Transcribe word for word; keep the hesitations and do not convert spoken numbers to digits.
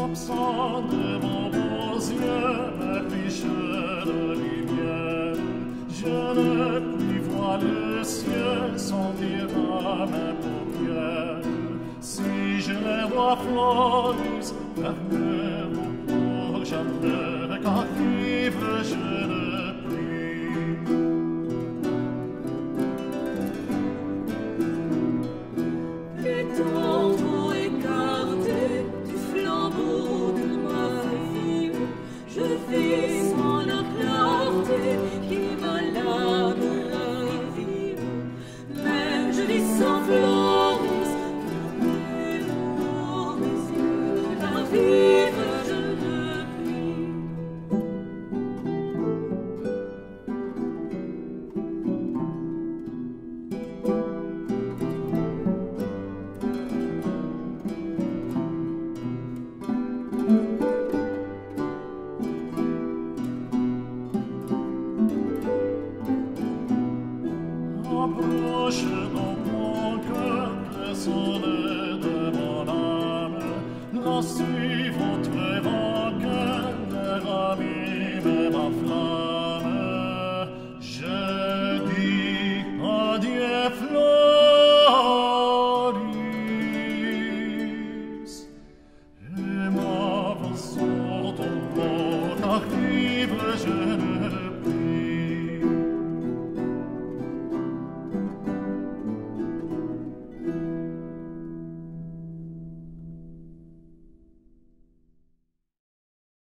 absent de vos beaux yeux, affiche de lumière. Je ne puis voir le ciel sans dire à mes paupières. Si je les vois fleuris, fermez vos pour jamais, car vivre je ne puis. Étant trop écarté du flambeau de ma vie, je vis sans la clarté qui malade la vie. Mais je vis sans Floris, fermez pour mes yeux, car vivre je ne puis. Approche donc mon cœur, le sonnet de mon âme, la suivante très vainqueur, l'air ami, mais ma flamme.